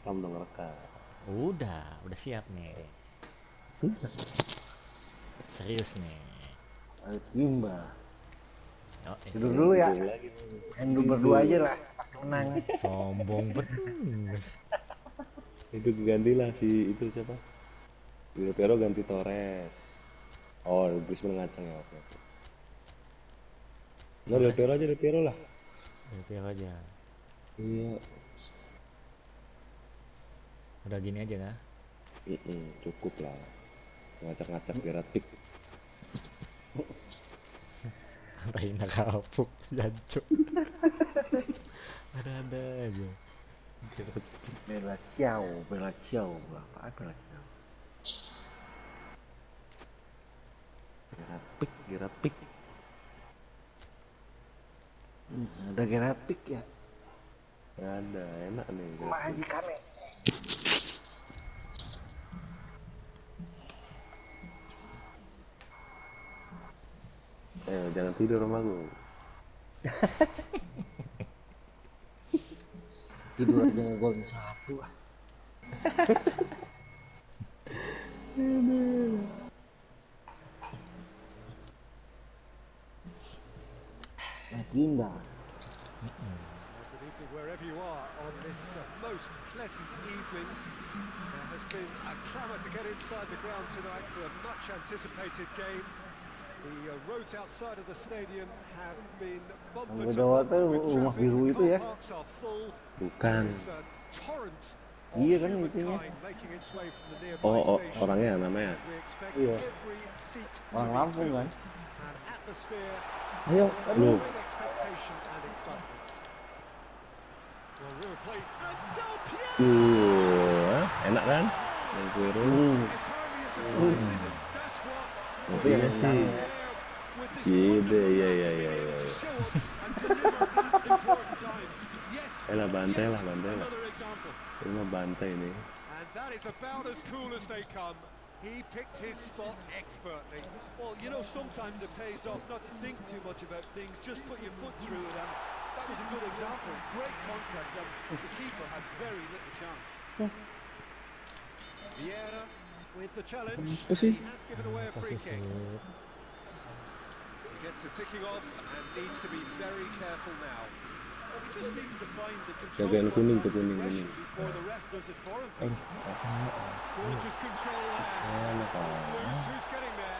Kamu dong rekam. Udah siap nih. Serius nih. Ayo timba. Oh, Tidur dulu ya. Tidur lagi nih. Main dulu berdua aja Tidur. lah. Pasti menang. sombong bener. Itu gantilah si itu siapa? Del Piero ganti Torres. Oh, Griezmann ngacang ya. Oke, oke. Nah, Del Torres Piero aja, Del Piero lah. DPR aja. Iya. Udah gini aja kah? Cukup lah. Ngacak-ngacak Gerard Pick. Reina kapuk jancuk. Ada aja. Bella Ciao, Bella Ciao. Apa Bella Ciao? Gerard Pick, Gerard Pick. Ada Gerard Pick ya. Nggak ada, enak nih Gerard Pick. Majikan nih. Jangan tidur sama gue. Tidur aja ngegolin satu ah. Timba. Good evening wherever you are on this most pleasant evening. There has been a clamour to get inside the ground tonight for a much anticipated game. The roads outside of the stadium have been bumper to Beda bumper tuh with rumah traffic. biru The itu car ya. parks are full. Bukan. There's a torrent of Iya kan itunya. humankind making its way from the nearby Oh, station. orangnya namanya. We expect Iya. every seat to Orang be Lampung filled. kan. An atmosphere Ayo, Lu. great expectation and excitement. Well, River Plate and Del Piero! Enak kan? Del Piero. It's hardly a surprise, is it? That's what Tapi Iya yang sih. menang. with this Gitu, wonderful iya, man iya, being iya, able iya. to show up and deliver at important times. Yet Bantai lah. another example. Ini mah bantai nih. And that is about as cool as they come. He picked his spot expertly. Well, you know, sometimes it pays off not to think too much about things, just put your foot through it, and that was a good example. Great contact, and the keeper had very little chance. Vieira with the challenge. Apa sih? He has given away a free Posisi kick. He gets the ticking off and needs to be very careful now. Well, he just needs to find the control Jagain point kuning on tuh, his kuning. aggression before the ref does it for him, Peter. Gorgeous control there. Enak It's kan? loose, who's getting there?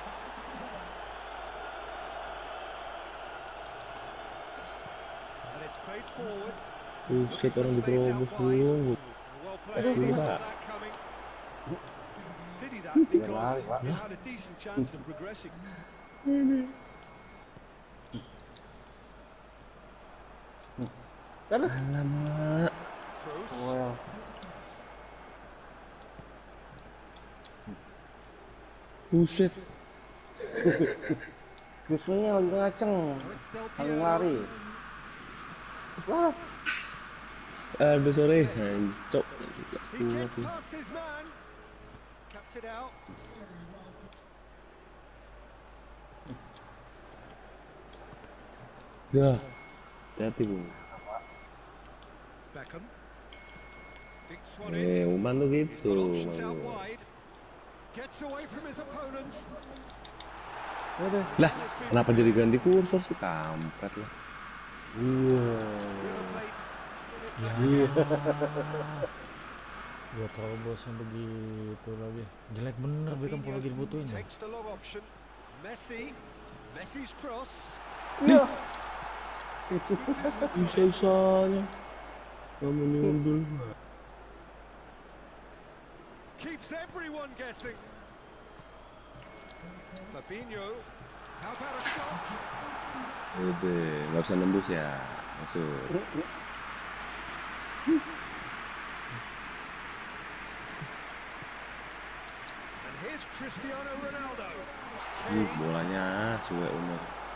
And it's played forward. Buset orang diterobos dulu. Well played, Aduh, he saw Pak. that coming. Did he that lari, because Pak. he had a decent chance of progressing? Kan? Alamak. Kroos. Well. Buset. Griezmann-nya lagi ngaceng. Now it's Del Lagi Piero. lari. Wah, Aduh sorry. Hancok. He gets past his man. Cuts it out. Dah. Hati-hati Bung. Beckham. Dinks one in. Uman tuh He's gitu. got options out Mang. wide. Gets away from his opponents. udah. Lah, kenapa jadi ganti kursor sih? Kampret lah. Iya. River Plate. Get it back. Iya. Gua terobosnya begitu lagi. Jelek bener Beckham kalau lagi dibutuhin ya. Takes the long option. Messi. Messi's cross. Iya. Bisa-bisanya. Kamu nyundul. Keeps everyone guessing. Fabinho. How about a shot? Udah, nggak bisa nembus ya. Masuk. And here's Cristiano Ronaldo. Bolanya suwe umur.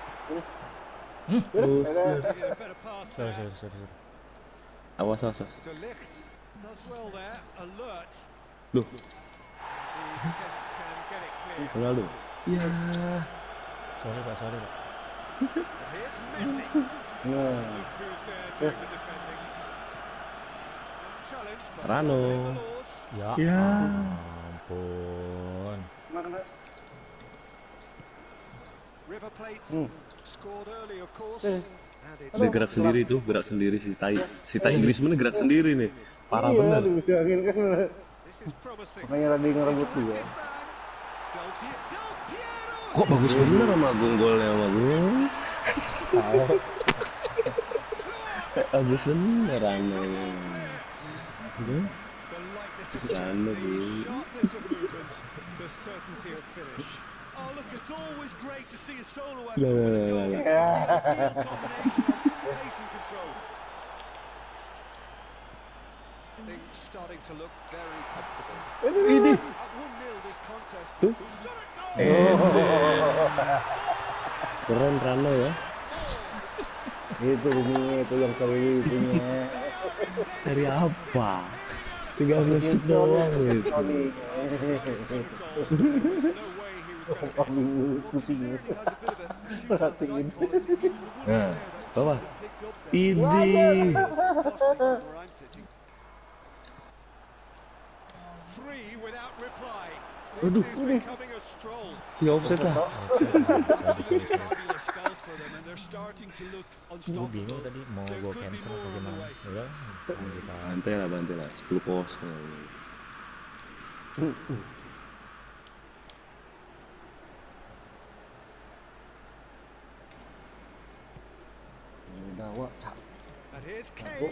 Buset. Making a better pass Sorry. there. Awas. De Ligt does well there. Alert. Loh, The defence can get it clear. Ronaldo. Iya. Sorry pak. And here's Messi. Nah. Look who's there doing the defending. challenge, but Rano. following the laws. Ya Ya. ampun. Kena. River Plate scored early, of course. And it's Dia gerak sendiri tuh, gerak sendiri si Tai Griezmann gerak sendiri nih. Parah Iya, bener. dibilangin kan. this is promising. Makanya tadi ngerebut He's juga. left his man. Del Piero. Kok bagus bener sama golnya sama gue. Bagus bener Rano. The lightness of step, Rano, the Bu. sharpness of movement, the certainty of finish. Oh, look, it's always great to see a solo effort Lah, with a lah, goal. lah, It's an ideal combination of pace and control. Things starting to look very comfortable. Ini. At 1-0 this contest. Tuh. Shot at goal! Keren Rano ya. Itu bunyinya itu yang kali punya. Dari apa? Tinggal ngesut doang gitu. Tony. There's no way he was going to miss. Pusing. Considering he has a bit of a shoot Perhatiin. outside policy, he was the one Nah, player that bawah. should have picked up there. Ini. Costly from where I'm sitting. 3 without reply. Aduh. This is becoming a stroll. Ya offset lah. Absolutely fabulous spell for them, and they're starting to look Gue unstoppable. bingung tadi mau gue cancel apa gimana. Ya, kita Bantai lah 10-0. Udah wak. And here's Kane.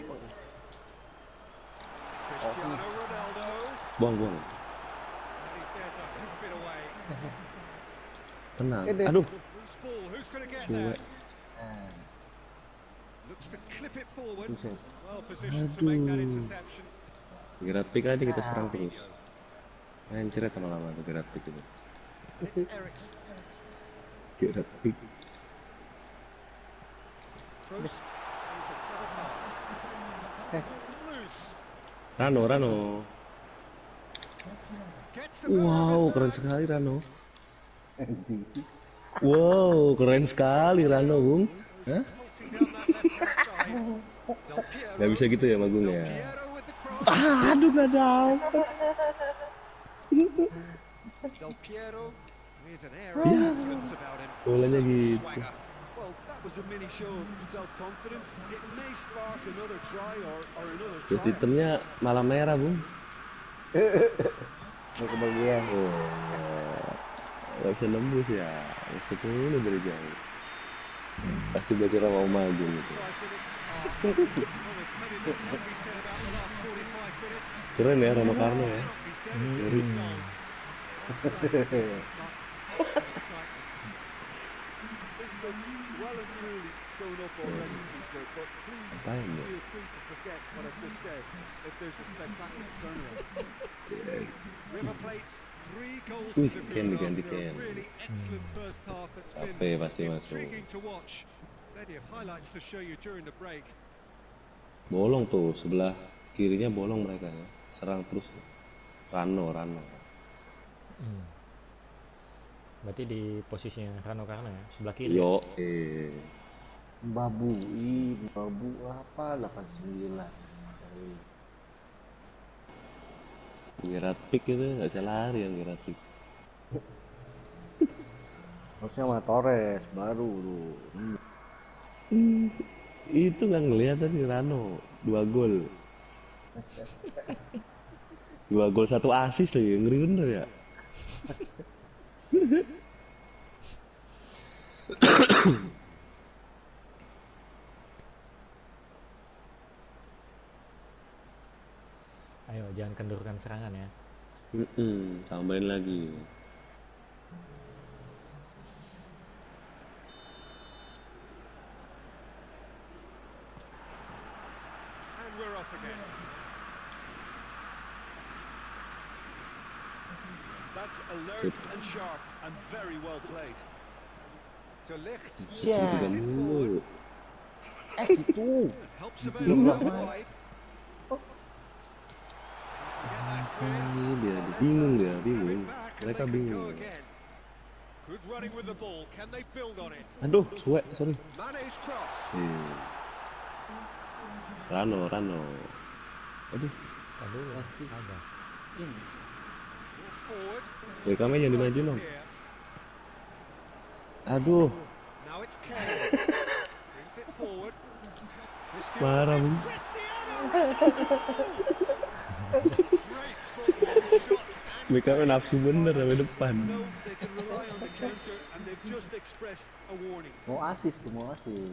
Cristiano Ronaldo. Buang. And he's there to hoof it away. Tenang. Ini. Aduh. Loose ball. Who's going to get Cuek. there? Looks to clip it forward. Buset. Well positioned to make that Aduh. interception. Gerak pick aja kita serang terus. Mencret lama-lama tuh gerak pick itu. And it's Eriksen. Gerak pick. Kroos. Plays a clever pass. Loose. Rano. Gets the ball Wow, off his keren man. sekali Rano. Wow, keren sekali Rano, Bung. Hah? Pulsing down that left-hand side. Del Piero. Gak bisa gitu ya, Magung Del ya? Piero with the cross. Aduh, gak dapet. Del Piero with an air of confidence about him. Bolanya Some gitu. swagger. Well, that was a mini show of self-confidence. It may spark another try or another Terus try. itemnya malah merah, Bung. Ini kebagian. Oh, gak bisa nembus ya. Maksud ini dari jauh. Pasti belajar sama Om Agung gitu. 5 minutes. Well, there's plenty that can be said about the last 45 minutes. Keren ya Rano Karno ya. Cannot be said as Ngeri. it's gone. This looks well and truly sewn up already, Peter, but please Apaan ya? feel free to forget what I've just said if there's a spectacular turnaround. River Plate, 3 goals Wih, to the Ken good diganti after a Ken. really excellent first half that's Capek been pasti masuk. intriguing to watch. Plenty of highlights to show you during the break. Bolong tuh, sebelah kirinya bolong mereka ya. Serang terus. Rano. berarti di posisinya Rano Karno ya, sebelah kiri. Yo, Babu apa 89. Gerak pick itu nggak bisa lari yang gerak pick. Harusnya sama Torres baru tuh. Itu nggak ngeliat tadi Rano 2 gol. 2 gol 1 assist lagi, ngeri bener ya. Ayo jangan kendurkan serangan ya. Tambahin lagi. And we're off again. That's alert and sharp and very well played. To Ligt. Ya. Plays it forward. Gitu. Helps Belum available lama. wide. Get that clear. Ini dia, Well, bingung let's dia, have bingung. it back and Mereka they could go bingung. again. Good running with the ball. Can they build on it? Aduh, suwe, sorry. Mane's cross. Rano. Aduh, Aduh, sabar. Ini. Walk forward. Bekamnya jangan dimaju dong. Here. Aduh, Now it's Kane. Brings it forward. Cristiano. parah bung. Cristiano Ronaldo! Great football shot. Bekamnya nafsu bener sampai depan. No, they can rely on the counter, and they've just expressed a warning. Mau asis tuh, mau asis.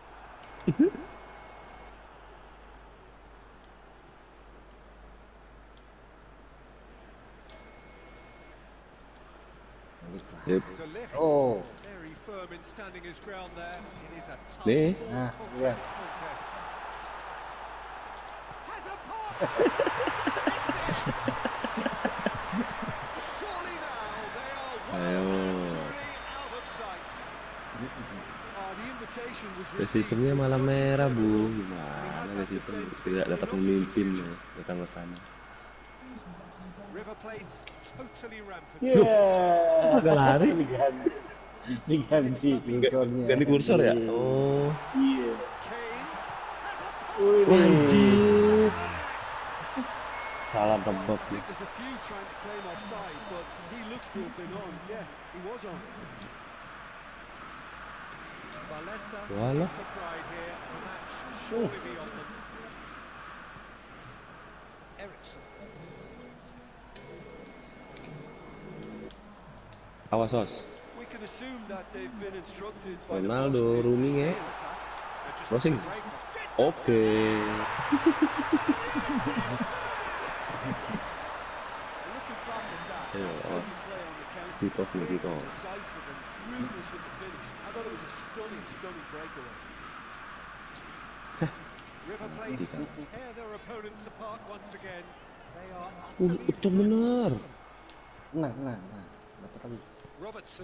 Balik lah. Yep. To lift. Oh, Very firm in standing his ground there. It is a tough Nih. full Nah, contact iya. contest. Has a pop. Surely now they are well Ayo. and truly out of sight. The invitation was Ya, received sistemnya with malah such merah fervor. bung. Gimana ya sistem tidak dapat memimpin ya rekan-rekannya. River Plate totally rampant. yeah. Agak lari. Diganti kursornya. Ganti kursor ya? Oh, Iya. Kane has a pop. Wih. anjir. Salah I tebak think nih. there's a few trying to claim offside, but he looks to have been on. Yeah, he was on. Valletta Voila. for pride here. The match surely beyond them. Ericsson. Awas sos. We can assume that they've been instructed by the Ronaldo, boss to roaming stay ya. in attack. And just Crossing. a break. Oke. And looking back at that, Yeah, that's how you off. play on the counter. Kick off nih, kick Quick, off. decisive and ruthless with the finish. I thought it was a stunning breakaway. River Plate Bisa. tear their opponents apart once again. They are utterly Ucap bener. Nah. Dapat lagi. Robertson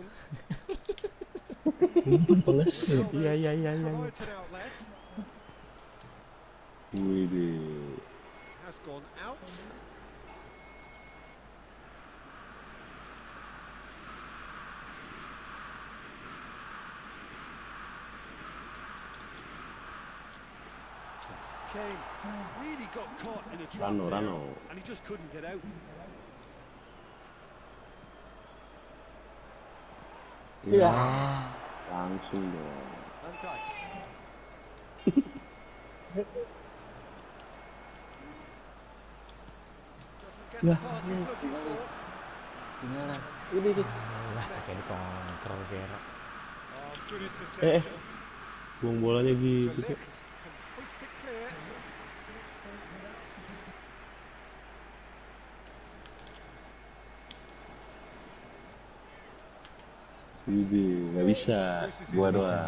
Peles. Iya. provides an outlet. Wih deh. Has gone out. Kane really got caught in a trap Rano, there, Rano. and he just couldn't get out. Ya, langsung dong. Van Dijk. Doesn't get the Yeah. pass he's looking for. Tinggal lah. Udah deh. Lah, pakai dikontrol Vera. Oh, good Eh, interception. buang bolanya To gitu. lift, can hoist it clear. Widih, nggak bisa. Gua doang.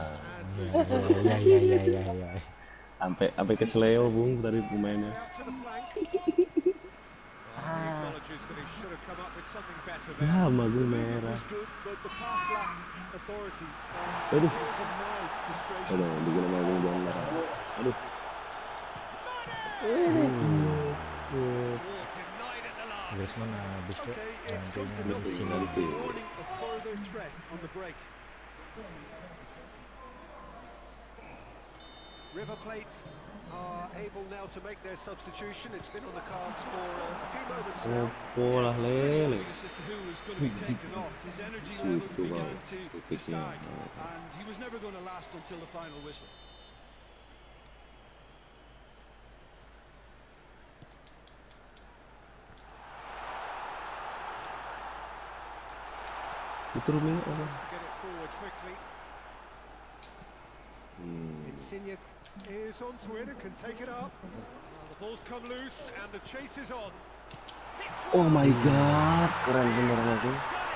Iya. Sampai ke Sleo bung dari pemainnya. Out to the flank. He acknowledges that he should have come up with something better there. Ya, sama gue It merah. was good, but the pass lacked authority. Aduh. There was a mild frustration. Aduh, bikin sama gue jangan marah. Aduh. Walk denied at the last. Griezmann habis tuh Okay, it's good to nantinya know di it's sini. Nanti. a warning of further threat on the break. River Plate are able now to make their substitution. It's been on the cards for a few moments now. Polah It's pretty lele. obvious as to who was going to be taken off. His energy levels Situ, began Bang. to Titiknya. sag, and he was never going to last until the final whistle. Itu rumahnya apa? Has to get it forward quickly. Insigne is onto it and can take it up. The ball's come loose and the chase is on. Hits Oh my god, Keren bener lagi.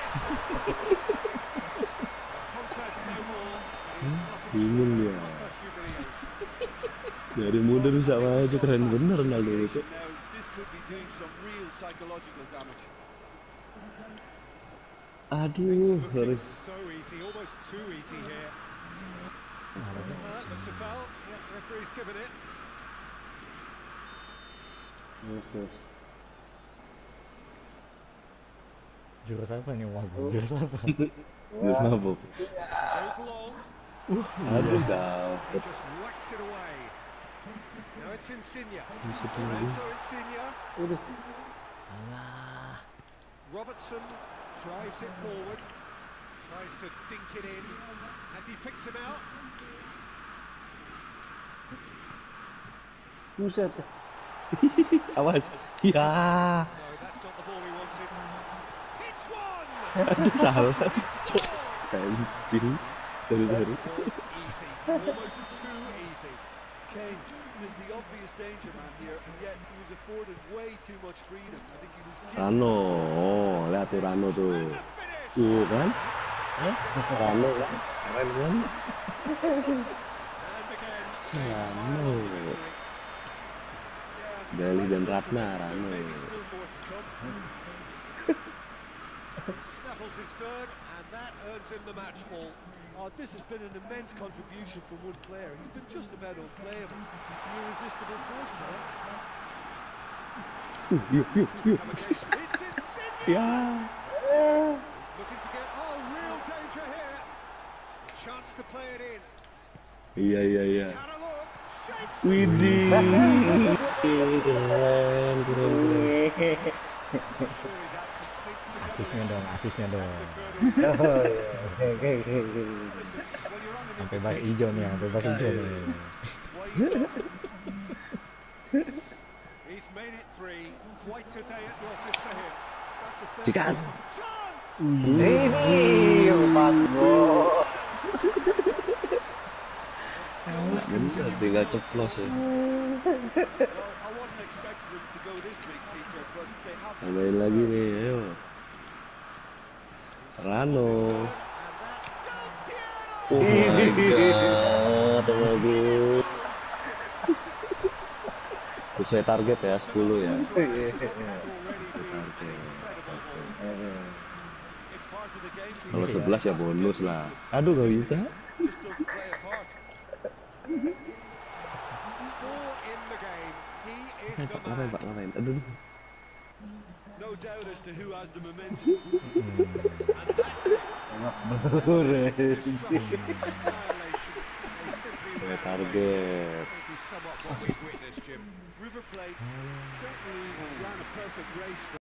contest no more. It is nothing bingung short dia. of utter humiliation. Dari muda bisa maju, keren bener Ronaldo itu. Now, this could be doing some real psychological damage. Aduh, Looking sorry. so easy, almost too easy here. Apa sih? Looks a foul. Yeah, referee's given it. Terus. Jurus apa nih? Wah, jurus apa? Dia mabuk. Goes long. Aduh, He dapet. just whacks it away. Now it's Insigne. Buset lagi. Lorenzo Insigne. Alah. Robertson drives it forward. Tries to dink it in. Has he picked him out? Buset. Awas. Ya. No, that's not the ball we wanted. Hits one! Aduh salah. Cok. Goal! Anjing. Sorry. Was easy. Almost too easy. Kane is the obvious danger man here, and yet he was afforded way too much freedom. I think he was given Rano. Oh, lihat tuh Rano tuh. And the finish! Tuh kan? Rano kan? Keren kan? And again. Rano. Yeah, Deli dan Ratna, Rano. maybe still more to come. Snaffles his third, and that earns him the match ball. Oh, this has been an immense contribution from one player. He's been just about unplayable. The irresistible force there. Yuk. Come against it's Insigne! Ya. He's looking to get real danger here. Chance to play it in. Iya. He's had a look. Shapes the Widih. Keren. Surely that completes the Asisnya dong, asisnya dong. Oh iya. Listen, when you're on an Sampai bak hijau nih, sampai bak hijau nih. why he's off. He's made it three. Quite a day at the office for him. That defense Sikat. chance. Ini 4 gol. Bener, tinggal ceplos ya. Well, I wasn't expecting him to go this big, Peter, but they have been Tambahin lagi nih, ayo. Rano. And that Del Piero! Oh my god, bagus. Sesuai target ya, 10 ya. Has already been an incredible goal. It's part of the game, Peter. Kalau 11 ya bonus lah. Aduh, gak bisa. Just doesn't play a part. 4 in the game. He is the man. Ngapain? Aduh. No doubt as to who has the momentum. And that's it. Beres. Annihilation. They simply Sesuai ran away. target. To sum up what we've witnessed, Jim. River Plate certainly ran a perfect race.